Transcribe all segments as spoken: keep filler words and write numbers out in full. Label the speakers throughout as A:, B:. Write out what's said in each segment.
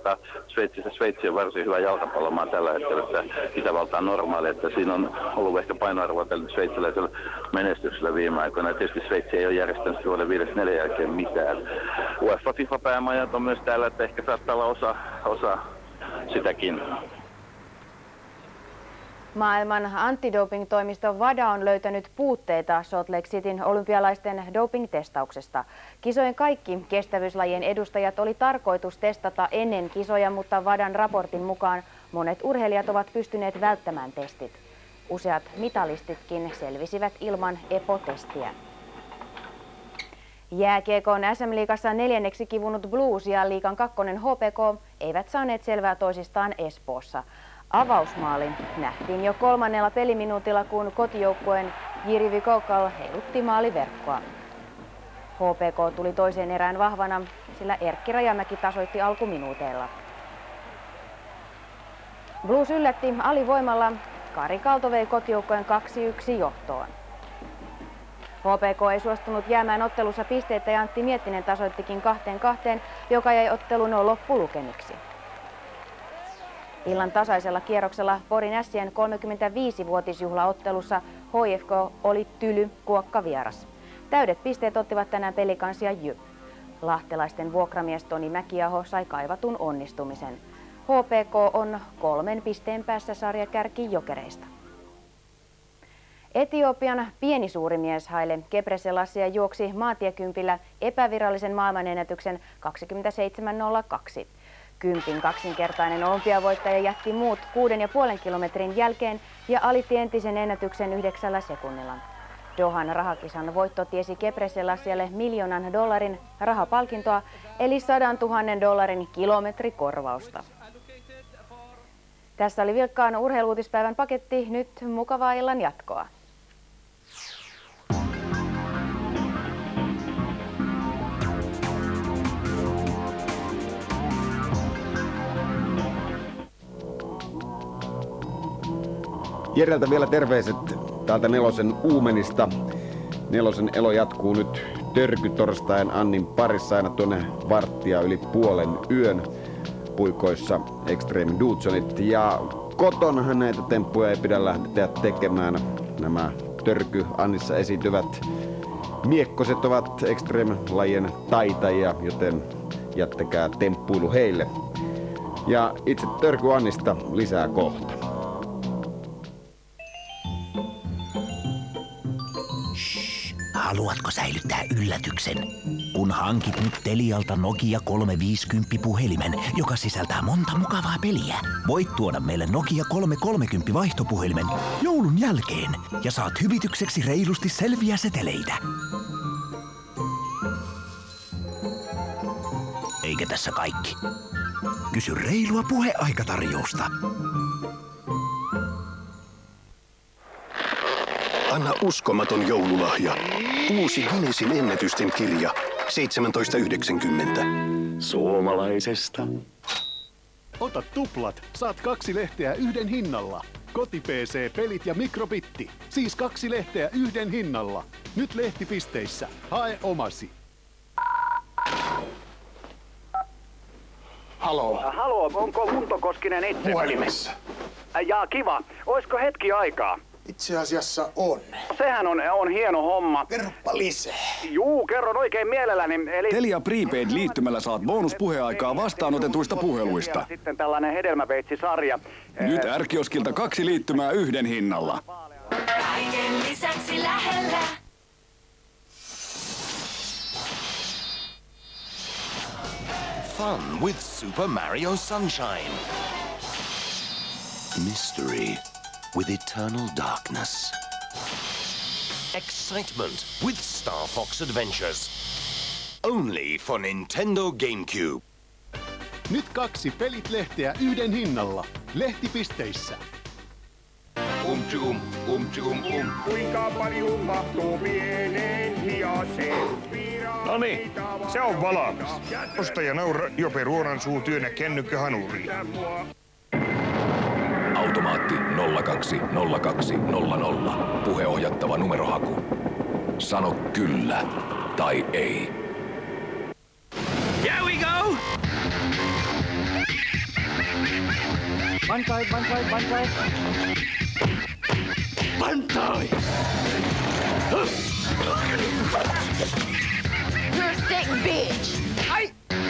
A: tota, Sveitsissä Sveitsi on varsin hyvä jalkapallomaa tällä hetkellä, että Itävalta on normaali, että siinä on ollut ehkä painoarvoa tällä sveitsiläisellä menestyksellä viime aikoina. Tietysti Sveitsi ei ole järjestänyt vuoden viidekymmentäneljä jälkeen mitään. UEFA FIFA-päämajat on myös täällä, että ehkä saattaa olla osa, osa sitäkin.
B: Maailman antidoping-toimisto WADA on löytänyt puutteita Salt Lake Cityn olympialaisten doping-testauksesta. Kisojen kaikki kestävyyslajien edustajat oli tarkoitus testata ennen kisoja, mutta WADAn raportin mukaan monet urheilijat ovat pystyneet välttämään testit. Useat mitalistitkin selvisivät ilman E P O-testiä. Jääkiekon S M-liigassa neljänneksi kivunut Blues ja liigan kakkonen H P K eivät saaneet selvää toisistaan Espoossa. Avausmaali nähtiin jo kolmannella peliminuutilla, kun kotijoukkueen Jiri Vikokal heilutti maaliverkkoa. H P K tuli toiseen erään vahvana, sillä Erkki Rajamäki tasoitti alkuminuuteilla. Blues yllätti alivoimalla. Kari Kalto vei kotijoukkueen kaksi yksi johtoon. H P K ei suostunut jäämään ottelussa pisteitä ja Antti Miettinen tasoittikin kahteen kahteen, joka jäi ottelun loppulukemiksi. Illan tasaisella kierroksella Porin Ässien kolmekymmentäviisivuotisjuhlaottelussa H I F K oli tyly kuokka vieras. Täydet pisteet ottivat tänään pelikansia Jyp. Lahtelaisten vuokramies Toni Mäkiaho sai kaivatun onnistumisen. H P K on kolmen pisteen päässä sarjakärki Jokereista. Etiopian pienisuurimies Haile Gebrselassie juoksi maantiekympillä epävirallisen maailmanennätyksen kaksikymmentäseitsemän nolla kaksi. Kympin kaksinkertainen olympiavoittaja jätti muut kuuden ja puolen kilometrin jälkeen ja alitti entisen ennätyksen yhdeksällä sekunnilla. Dohan rahakisan voitto tiesi Gebrselassielle miljoonan dollarin rahapalkintoa eli sadan tuhannen dollarin kilometrikorvausta. Tässä oli vilkkaan urheiluutispäivän paketti. Nyt mukavaa illan jatkoa.
C: Jereltä vielä terveiset täältä Nelosen Uumenista. Nelosen elo jatkuu nyt törkytorstain Annin parissa aina tuonne varttia yli puolen yön puikoissa Extreme Dudsonit. Ja kotonahan näitä temppuja ei pidä lähteä tekemään. Nämä törky Annissa esiintyvät miekkoset ovat Extreme-lajien taitajia, joten jättäkää temppuilu heille. Ja itse törky Annista lisää kohta.
D: Haluatko säilyttää yllätyksen? Kun hankit nyt Telialta Nokia kolmeviisikymmentä puhelimen, joka sisältää monta mukavaa peliä, voit tuoda meille Nokia kolmekolmekymmentä vaihtopuhelimen joulun jälkeen ja saat hyvitykseksi reilusti selviä seteleitä. Eikä tässä kaikki. Kysy reilua puheaikatarjousta.
E: Anna uskomaton joululahja. Uusi Guinnessin ennätysten kirja. seitsemäntoista yhdeksänkymmentä.
F: Suomalaisesta. Ota tuplat. Saat kaksi lehteä yhden hinnalla. Koti-P C, pelit ja mikrobitti. Siis kaksi lehteä yhden hinnalla. Nyt lehtipisteissä. Hae omasi.
G: Halo. Halo, onko Unto Koskinen itse?
H: Puhelimessa.
G: Jaa, kiva. Oisko hetki aikaa?
H: Itse asiassa on.
G: Sehän on, on hieno homma.
H: Kerropa lisää.
G: Juu, kerron oikein mielelläni. Eli...
I: Telia Prepaid-liittymällä saat bonuspuheaikaa vastaanotetuista puheluista.
G: Ja sitten tällainen hedelmäveitsisarja.
I: Nyt R-kioskilta kaksi liittymää yhden hinnalla.
J: Kaiken lisäksi lähellä.
K: Fun with Super Mario Sunshine. Mystery with eternal darkness. Excitement with Star Fox Adventures. Only for Nintendo GameCube.
F: Nyt kaksi pelit-lehteä yhden hinnalla. Lehtipisteissä.
L: Um-tjum, um-tjum, um. Kuinka paljon mahtuu pieneen hiaseen?
M: Noniin, se on valmis. Ostaja naura Jope Ruonansuu työnnä kännykkähanuriin.
N: Automaatti nolla kaksi nolla kaksi nolla nolla. Puheohjattava numerohaku. Sano kyllä tai ei.
O: Here we go! Banzai, banzai, banzai.
P: Banzai!
J: You're a sick bitch!
O: Ai!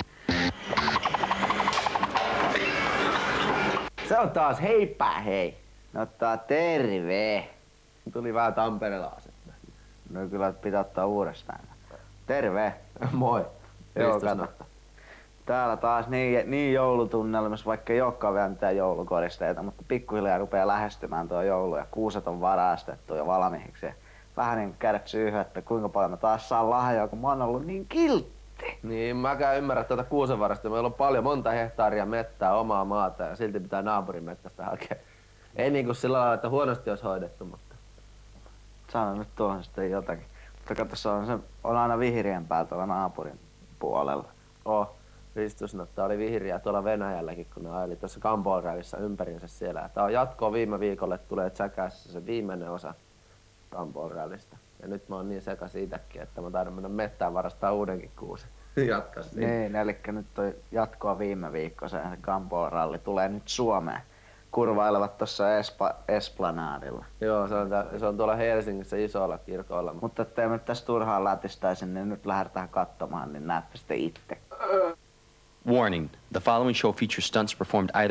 Q: Se on taas heippa hei. No ottaa terve.
R: Tuli vähän tamperelaasetta.
Q: No kyllä pitää ottaa uudestaan. Terve.
R: Moi.
Q: Joo, kato. Täällä taas niin, niin joulutunnelmassa, vaikka ei olekaan vielä mitään joulukoristeita, mutta pikkuhiljaa rupeaa lähestymään tuo joulu ja kuuset on varastettu jo valmiiksi. Vähän niin kädet syyhyä, että kuinka paljon mä taas saan lahjaa, kun mä oon ollut niin kiltti.
R: Niin, mäkään ymmärrä tuota kuusenvarasta. Meillä on paljon monta hehtaaria mettää, omaa maata ja silti pitää naapurin mettästä hakea. Ei niinku sillä lailla, että huonosti olisi hoidettu, mutta...
Q: Sano nyt tuohon sitten jotakin. Mutta katso, se on, se on aina vihreämpää tuolla naapurin puolella.
R: Oh, ristusnotta oli vihreä tuolla Venäjälläkin, kun ne aili tuossa Kampoorallissa ympärinsä siellä. Tää on jatkoa viime viikolle, tulee Jackassissa se viimeinen osa Kampoorallista. Ja nyt mä oon niin sekas itäkin, että mä taidan mennä mettään varastaa uudenkin kuusen. Jatkas niin.
Q: Niin, eli nyt toi jatkoa viime viikko, se Kampooralli tulee nyt Suomeen. Kurvailevat tuossa Espa, Esplanadilla.
R: Joo, se on, se on tuolla Helsingissä isolla kirkoilla.
Q: Mutta ettei me tässä turhaan lätistäisi, niin nyt lähdetään katsomaan, niin näette sitten itse.
S: Warning, the following show features stunts performed either